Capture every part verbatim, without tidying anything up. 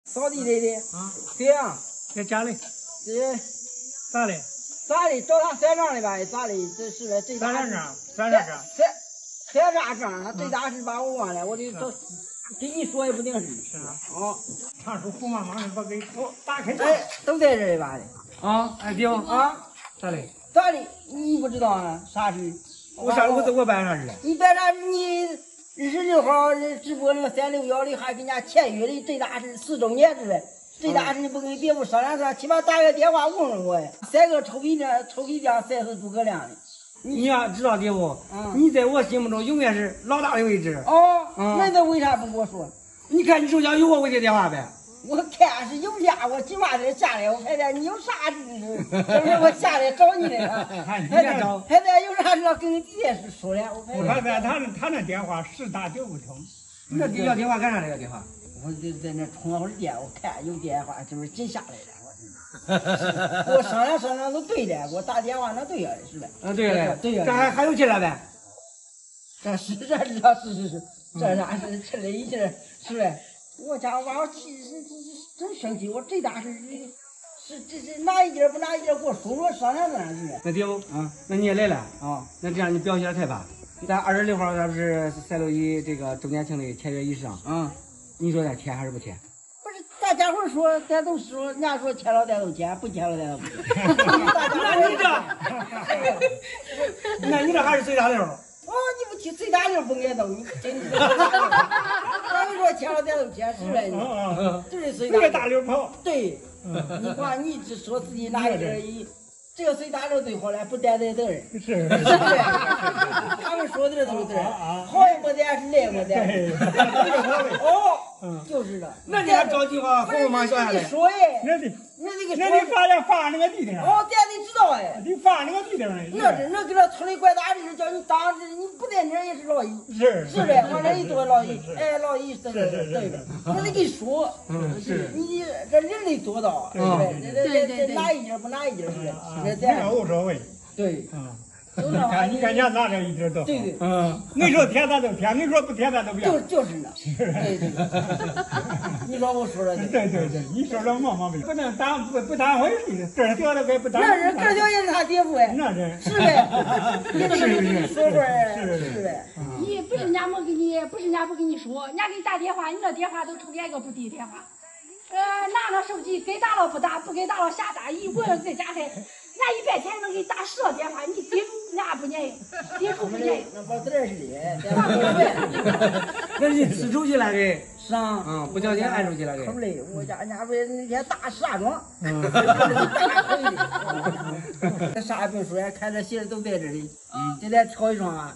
扫地来的啊， 对呀， 在家里这咋的？ 咋的？找他算账的吧？咋的？这是呗？最大算啥账？算啥账？ 算算啥账？他最大是把我忘了，我得找给你说也不定是。 是啊。 哦， 常叔胡忙忙的把给我打开。 哎，都在这里吧的。 啊，哎爹啊， 咋的？ 咋的？你不知道啊？啥事？ 我啥我我办啥事了？ 你办啥？你二十六号直播那个三六幺的还跟人家签约的，最大是四周年是呗？最大是你不跟别部商量商量，起码打个电话问问我呀。三个臭皮匠，臭皮匠赛是诸葛亮的。 你要知道爹夫， 嗯， 你在我心目中永远是老大的位置。 哦， 嗯， 那他为啥不跟我说？ 你看你手下有我微信电话呗？ 我看是有家，我今晚才下来，我看见你有啥事？这是我下来找你来了。 你来找。 现在有啥事要跟弟弟说了？我我看在他那他那电话十打九不通。 你这要电话干啥？这个电话？ 我就在那充了会儿电，我看有电话，就是紧下来了。我我商量商量都对的，给我打电话那对了，是呗？ 嗯，对了， 对呀。 这还还有钱了呗？ 这是这是这是是是，这啥是吃了一劲儿，是呗？我家娃我气是是是真生气，我最大是是这这哪一件不哪一件给我说说商量商量是呗？ 那爹夫， 啊， 那你也来了啊？ 那这样你表现的太棒。咱二十六号咱不是三六一这个周年庆的签约仪式上， 啊， 你说咱签还是不签？ 不是，大家伙说咱都说，人家说签了咱都签，不签了咱都不签。 那你这，那你这还是随大流。 哦，你不去随大流不挨揍，你真是。咱们说签了咱都签，是呗？ 嗯就是随大流跑。 对，你光你只说自己哪一点一。这个随大流最好了，不担待责任。 是， 是不是？他们说的都是对，好也没担，是赖没担。哦，就是的。 那你还着急吗？慌忙想下来。 说哎， 那得那得给那得发点发那个地上。 哦，咱得知道哎。 得发那个地上。 那是那给他村里管大事，叫你当这，你不在那儿也是老姨。 是是的，往那一坐老姨，哎，老姨是是是，对的。那得给说， 嗯是。 你这人得做到，对不对？这这这哪一节不哪一节是的， 那咱无所谓。 对， 嗯。你看，你看，人拿这一点都好。 对对。 嗯。你说填咱就填，你说不填咱都不要。 就就是呢。对对。你说我说的对。 对对对，你说这没毛病，不能当不不当回事，这儿掉了该不当。 那是这条也是他爹夫哎。 那是。 是呗。你这个说说哎。 是是呗。 你不是人家没给你，不是人家不给你说，人家给你打电话，你那电话都成天一个不接电话。呃，拿了手机给打了不打，不给打了瞎打，一问在家还。那一百天能给你打十个电话，你接住人家不愿意，接住不愿意。 那把字儿是的， 那你吃出去了给？ 是啊。 嗯，不小心按出去了给。 可不嘞，我家人家说那天打石家庄， 嗯。 这啥也不用说呀，看这鞋都在这里，这再挑一双啊。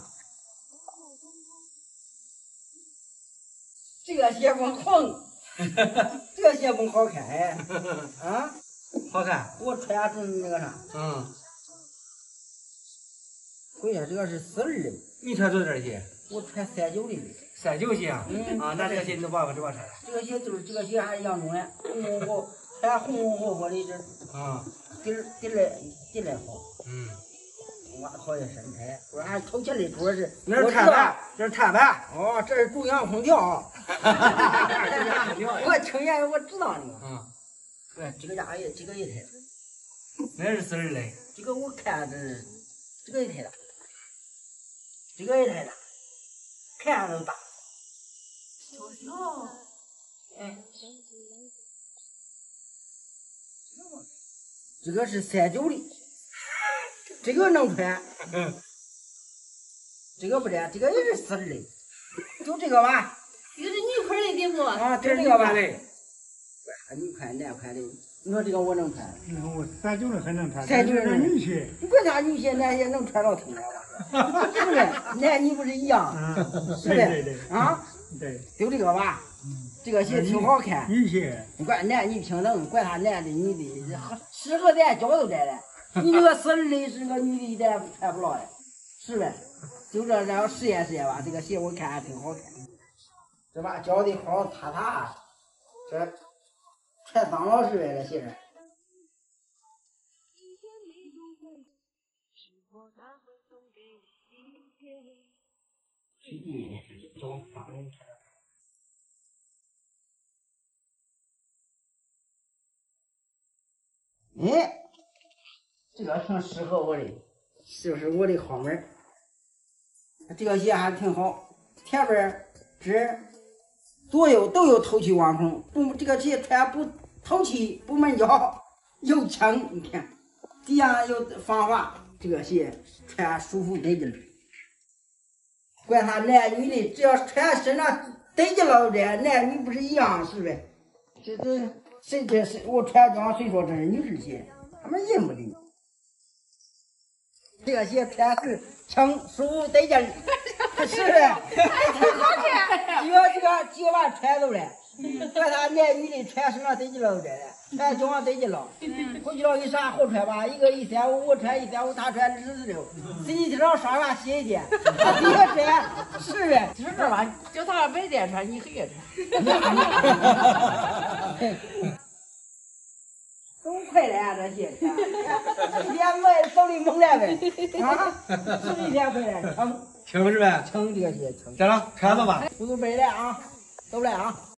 这个鞋不好，这个鞋不好看哎，啊。 好看， 我穿下是那个啥， 嗯， 回下这个是四二的， 你穿多少鞋？ 我穿三九的， 三九鞋啊， 嗯啊，那这个鞋你都把我这把穿了， 这个鞋就是这个鞋还是羊绒的，红红火，还红红火火的这， 啊， 底儿底儿来底来好， 嗯， 哇，好些身材，我俺头前的主要是， 那是碳板，这是碳板， 哦，这是中央空调，我听见我知道那个， 嗯。 对，这个家也这个也太大， 那是四二嘞。 这个我看这这个也太大，这个也太大，看着都大。 哦。 哎，这个是三九的，这个能穿。这个不对，这个也是四二的，就这个吧。 有的女款的对不？ 啊，就这个吧嘞。女款男款的，你说这个我能穿？ 嗯，我三九的还能穿。 三九的女鞋。 你管他女鞋男鞋能穿到头来吧？是不是？男女不是一样？ 嗯， 是的。啊？ 对。 就这个吧，这个鞋挺好看。 女鞋。 你管男女平等，管他男的女的，适合咱脚都在了。你这个四二的是个女的，咱穿不了的，是呗？就这，然后试验试验吧。这个鞋我看还挺好看，这把脚得好好擦擦，这。穿脏了是呗，这鞋儿。去地，走， 哎，这个挺适合我的，就是我的好门儿。这个鞋还挺好，前边这左右都有透气网孔，不，这个鞋穿不透气，不闷脚，又轻。你看，底下又防滑，这个鞋穿舒服得劲儿。管他男女的，只要穿身上得劲了，这男女不是一样，是呗？这这谁这是我穿装，谁说这是女士鞋？他们认不得。这个鞋穿是轻舒服得劲儿，是呗？几个这个几个万穿走了，管他男女的穿身上得劲了，这穿脚上得劲了。回去了一啥好穿吧？一个一三五，我穿一三五，他穿二十六。自己身上上完歇一天，别穿，是呗？ 就是这吧，就他白天穿，你黑夜穿。 都快了这些，连卖手里猛来呗，啊，十几天回来成轻是呗？ 成这个鞋成。 行了，穿吧吧。 速度背来啊，走来啊。